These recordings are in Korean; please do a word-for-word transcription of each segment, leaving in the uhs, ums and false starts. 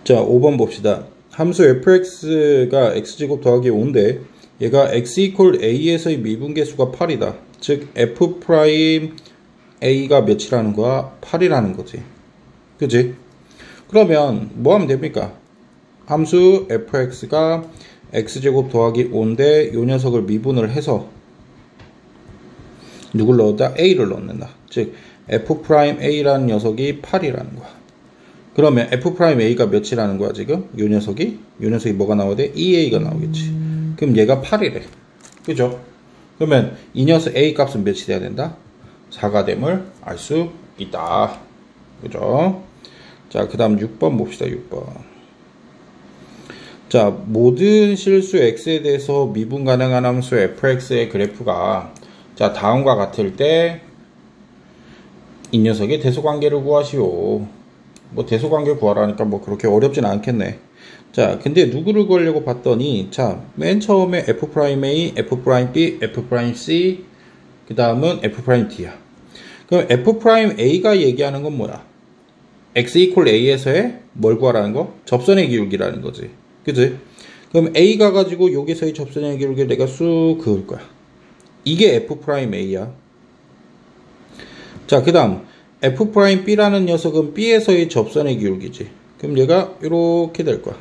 자, 오 번 봅시다. 함수 fx가 x제곱 더하기 오인데 얘가 x 이퀄 a에서의 미분계수가 팔이다. 즉 f 프라임 a가 몇이라는 거야? 팔이라는 거지. 그지? 그러면 뭐 하면 됩니까? 함수 fx가 x제곱 더하기 오인데 요 녀석을 미분을 해서 누굴 넣었다? a를 넣는다. 즉 f 프라임 a라는 녀석이 팔이라는 거야. 그러면 f 프라임 a가 몇이라는 거야 지금? 요 녀석이? 요 녀석이 뭐가 나와야 돼? 이 에이가 나오겠지. 그럼 얘가 팔이래. 그죠? 그러면 이 녀석 a 값은 몇이 돼야 된다? 사가 됨을 알 수 있다. 그죠? 자, 그 다음 육 번 봅시다. 육 번. 자, 모든 실수 x에 대해서 미분 가능한 함수 fx의 그래프가 자, 다음과 같을 때 이 녀석의 대소관계를 구하시오. 뭐 대소관계 구하라니까 뭐 그렇게 어렵진 않겠네. 자, 근데 누구를 구하려고 봤더니 자, 맨 처음에 f'A, f'B, f'C 그 다음은 f'D야. 그럼 f'A가 얘기하는 건 뭐야? x 이퀄 a에서의 뭘 구하라는 거? 접선의 기울기라는 거지. 그치? 그럼 a가 가지고 여기서의 접선의 기울기를 내가 쑥 그을 거야. 이게 f'A야. 자, 그 다음 f'B라는 녀석은 B에서의 접선의 기울기지. 그럼 얘가 이렇게 될 거야.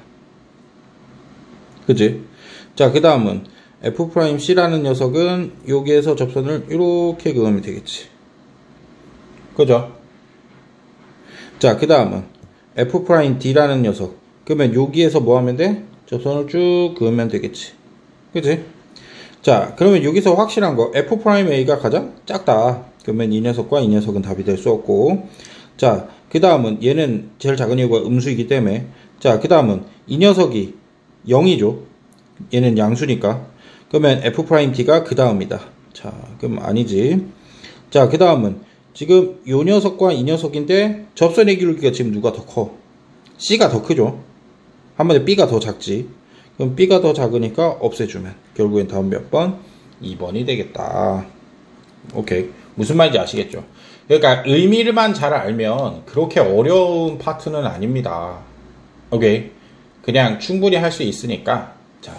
그치? 자, 그 다음은 f'C라는 녀석은 여기에서 접선을 이렇게 그으면 되겠지. 그죠? 자, 그 다음은 f'D라는 녀석. 그러면 여기에서 뭐 하면 돼? 접선을 쭉 그으면 되겠지. 그치? 자, 그러면 여기서 확실한 거 f'A가 가장 작다. 그러면 이 녀석과 이 녀석은 답이 될 수 없고, 자, 그 다음은 얘는 제일 작은 이유가 음수이기 때문에, 자, 그 다음은 이 녀석이 영이죠. 얘는 양수니까. 그러면 f'D가 그 다음이다. 자, 그럼 아니지. 자, 그 다음은 지금 요 녀석과 이 녀석인데 접선의 기울기가 지금 누가 더 커? C가 더 크죠. 한번에 B가 더 작지. 그럼 B가 더 작으니까 없애주면 결국엔 다음 몇 번? 이 번이 되겠다. 오케이. 무슨 말인지 아시겠죠? 그러니까 의미를만 잘 알면 그렇게 어려운 파트는 아닙니다. 오케이. 그냥 충분히 할 수 있으니까. 자,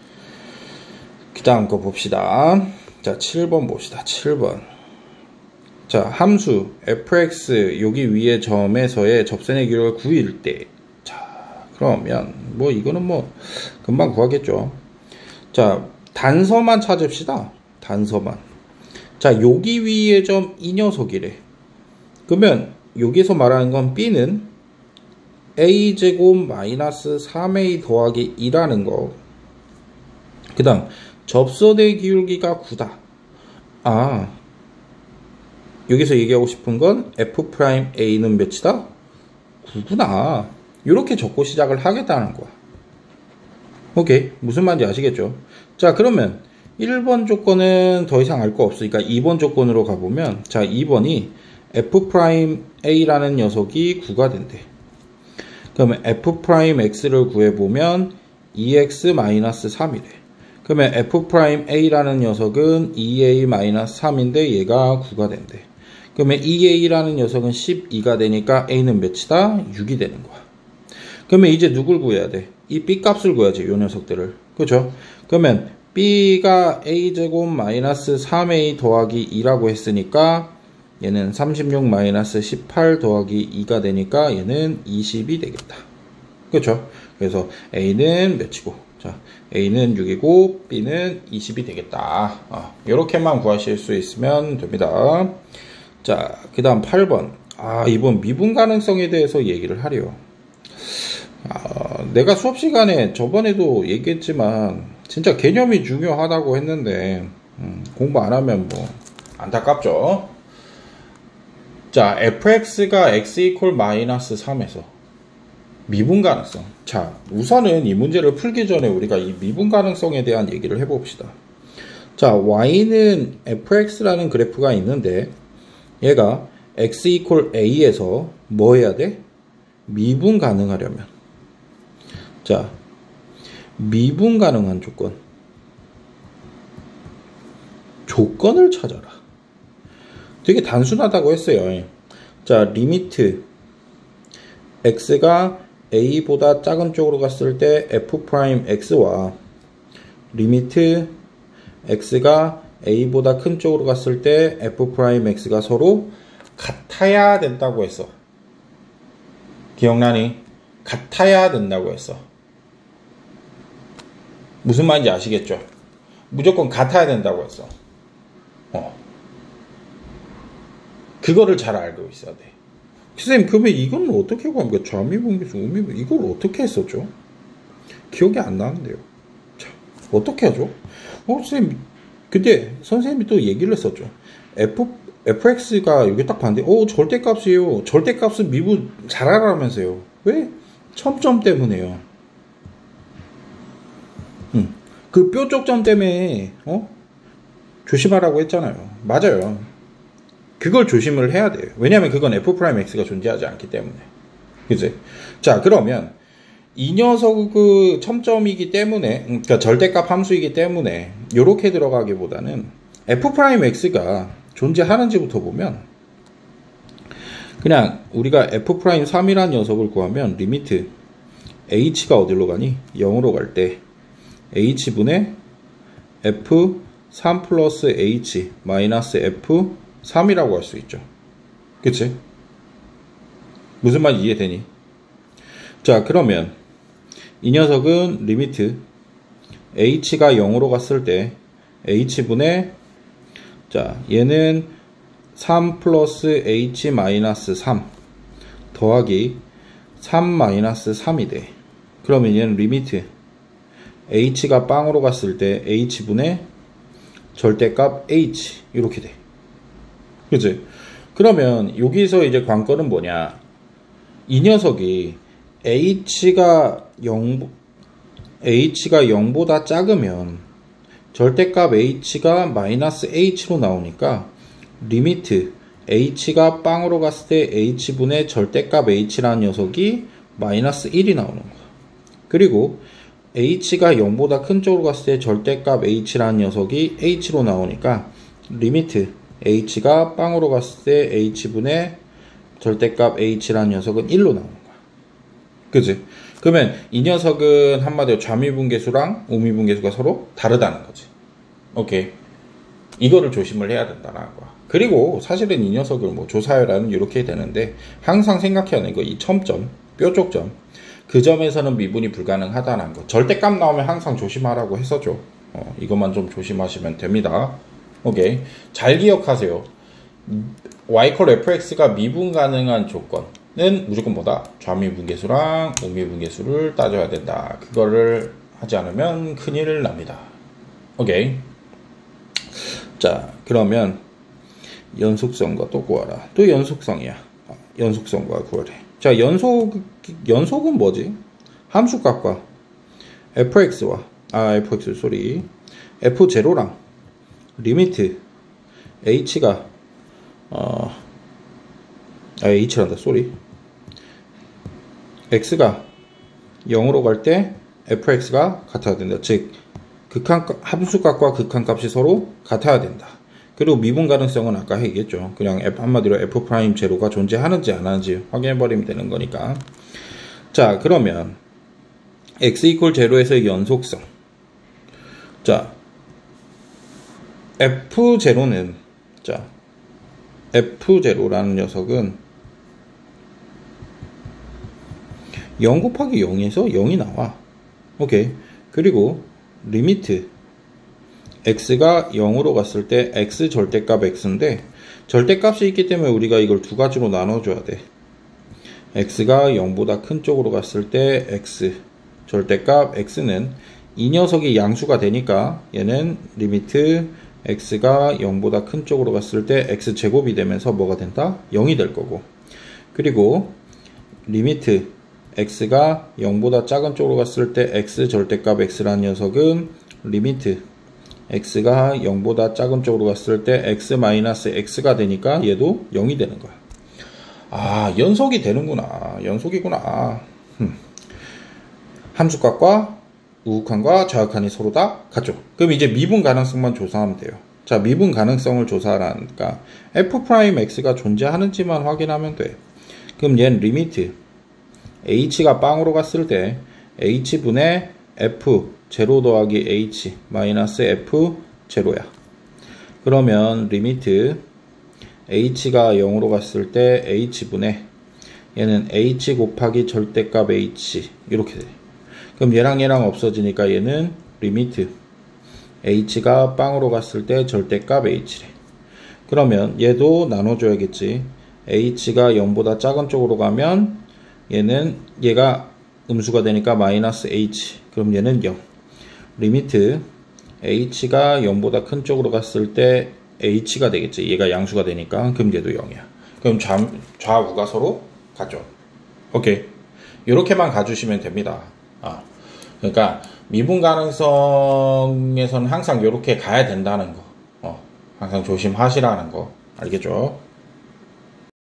그 다음 거 봅시다. 자, 칠 번 봅시다. 칠 번. 자, 함수 fx 여기 위에 점에서의 접선의 기울기를 구일 때, 자, 그러면 뭐 이거는 뭐 금방 구하겠죠. 자, 단서만 찾읍시다. 단서만. 자, 여기 위에 점 이 녀석이래. 그러면 여기서 말하는 건 B는 a제곱 마이너스 삼 에이 더하기 이라는 거. 그 다음 접선의 기울기가 구다. 아, 여기서 얘기하고 싶은 건 f'A는 몇이다? 구구나. 이렇게 적고 시작을 하겠다는 거야. 오케이. 무슨 말인지 아시겠죠? 자, 그러면 일 번 조건은 더 이상 알 거 없으니까 이 번 조건으로 가보면, 자, 이 번이 f'A라는 녀석이 구가 된대. 그러면 f'X를 구해보면 이 엑스 마이너스 삼이래. 그러면 f'A라는 녀석은 이 에이 마이너스 삼인데 얘가 구가 된대. 그러면 이 에이라는 녀석은 십이가 되니까 A는 몇이다? 육이 되는 거야. 그러면 이제 누굴 구해야 돼? 이 B 값을 구해야지, 요 녀석들을. 그죠? 그러면 B가 A제곱 마이너스 삼 에이 더하기 이라고 했으니까 얘는 삼십육 마이너스 십팔 더하기 이가 되니까 얘는 이십이 되겠다. 그렇죠? 그래서 A는 몇이고, 자, A는 육이고 B는 이십이 되겠다. 어, 이렇게만 구하실 수 있으면 됩니다. 자, 그 다음 팔 번. 아, 이번 미분 가능성에 대해서 얘기를 하래요. 아, 내가 수업 시간에 저번에도 얘기했지만 진짜 개념이 중요하다고 했는데 음, 공부 안 하면 뭐 안타깝죠. 자, fx가 x 이퀄 마이너스 삼에서 미분 가능성. 자, 우선은 이 문제를 풀기 전에 우리가 이 미분 가능성에 대한 얘기를 해봅시다. 자, y는 fx라는 그래프가 있는데 얘가 x 이퀄 a에서 뭐 해야 돼? 미분 가능하려면, 자, 미분 가능한 조건, 조건을 찾아라. 되게 단순하다고 했어요. 자, 리미트 x가 a보다 작은 쪽으로 갔을 때 f'x와 리미트 x가 a보다 큰 쪽으로 갔을 때 f'x가 서로 같아야 된다고 했어. 기억나니? 같아야 된다고 했어. 무슨 말인지 아시겠죠? 무조건 같아야 된다고 했어. 어. 그거를 잘 알고 있어야 돼. 선생님, 그러면 이건 어떻게 구합니까? 좌미분계수, 우미분, 이걸 어떻게 했었죠? 기억이 안 나는데요. 자, 어떻게 하죠? 어, 선생님, 그때 선생님이 또 얘기를 했었죠. F, fx가 여기 딱 봤는데, 어, 절대값이에요. 절대값은 미분 잘 알아라면서요. 왜? 첨점 때문에요. 음, 그 뾰족점 때문에, 어? 조심하라고 했잖아요. 맞아요. 그걸 조심을 해야 돼요. 왜냐하면 그건 f'x가 존재하지 않기 때문에. 그치? 자, 그러면 이 녀석 그 첨점이기 때문에, 그러니까 절대값 함수이기 때문에 요렇게 들어가기보다는 f'x가 존재하는지부터 보면 그냥 우리가 f'삼이라는 녀석을 구하면 리미트 h가 어디로 가니? 영으로 갈 때 h분의 에프 삼 플러스 h 마이너스 에프 삼이라고 할 수 있죠. 그치? 무슨 말인지 이해되니? 자, 그러면 이 녀석은 리미트 h가 영으로 갔을 때 h분의, 자, 얘는 삼 플러스 h 마이너스 삼 더하기 삼 마이너스 삼이 돼. 그러면 얘는 리미트 h가 빵으로 갔을 때 h분의 절대값 h 이렇게 돼. 그치? 그러면 여기서 이제 관건은 뭐냐? 이 녀석이 h가 영, h가 영보다 작으면 절대값 h가 마이너스 h로 나오니까 리미트 h가 빵으로 갔을 때 h분의 절대값 h라는 녀석이 마이너스 일이 나오는 거야. 그리고 h가 영보다 큰 쪽으로 갔을 때 절대값 h라는 녀석이 h로 나오니까 리미트 h가 빵으로 갔을 때 h분의 절대값 h라는 녀석은 일로 나오는 거야. 그치? 그러면 이 녀석은 한마디로 좌미분계수랑 우미분계수가 서로 다르다는 거지. 오케이. 이거를 조심을 해야 된다는 거야. 그리고 사실은 이 녀석을 뭐 조사해라는 이렇게 되는데 항상 생각해야 하는 거 이 첨점, 뾰족점, 그 점에서는 미분이 불가능하다는 거. 절대값 나오면 항상 조심하라고 했었죠. 어, 이것만 좀 조심하시면 됩니다. 오케이. 잘 기억하세요. y 콜 fx가 미분 가능한 조건은 무조건 뭐다? 좌미분계수랑 우미분계수를 따져야 된다. 그거를 하지 않으면 큰일 납니다. 오케이. 자, 그러면 연속성과 또 구하라. 또 연속성이야. 연속성과 구하래. 자, 연속, 연속은 뭐지? 함수값과 fx와, 아, fx, 소리. 에프제로랑 리미트 h가, 어, 아, h란다, 쏘리. x가 영으로 갈 때 fx가 같아야 된다. 즉, 극한, 함수값과 극한값이 서로 같아야 된다. 그리고 미분 가능성은 아까 얘기했죠. 그냥 F, 한마디로 f'제로가 존재하는지 안 하는지 확인해버리면 되는 거니까. 자, 그러면 x 이퀄 제로에서의 연속성. 자, f제로는, 자, f제로라는 녀석은 영 곱하기 영에서 영이 나와. 오케이. 그리고 리미트 x가 영으로 갔을 때 x 절대값 x인데 절대값이 있기 때문에 우리가 이걸 두 가지로 나눠줘야 돼. x가 영보다 큰 쪽으로 갔을 때 x 절대값 x는 이 녀석이 양수가 되니까 얘는 리미트 x가 영보다 큰 쪽으로 갔을 때 x제곱이 되면서 뭐가 된다? 영이 될 거고. 그리고 리미트 x가 영보다 작은 쪽으로 갔을 때 x 절대값 x라는 녀석은 리미트 x가 영보다 작은 쪽으로 갔을 때 x 마이너스 x가 되니까 얘도 영이 되는 거야. 아, 연속이 되는구나. 연속이구나. 흠. 함수값과 우극한과 좌극한이 서로 다 같죠. 그럼 이제 미분 가능성만 조사하면 돼요. 자, 미분 가능성을 조사하라니까 f'x가 존재하는지만 확인하면 돼. 그럼 얘는 리미트 h가 빵으로 갔을 때 h분의 f 제로 더하기 h 마이너스 f 제로야. 그러면 리미트 h가 영으로 갔을 때 h분의 얘는 h 곱하기 절대값 h 이렇게 돼. 그럼 얘랑 얘랑 없어지니까 얘는 리미트 h가 빵으로 갔을 때 절대값 h래. 그러면 얘도 나눠줘야겠지. h가 영보다 작은 쪽으로 가면 얘는 얘가 음수가 되니까 마이너스 h. 그럼 얘는 영. 리미트 h가 영보다 큰 쪽으로 갔을 때 h가 되겠지. 얘가 양수가 되니까. 그럼 얘도 영이야. 그럼 좌, 좌우가 서로 같죠. 오케이. 이렇게만 가주시면 됩니다. 아, 그러니까 미분 가능성에서는 항상 이렇게 가야 된다는 거. 어, 항상 조심하시라는 거. 알겠죠?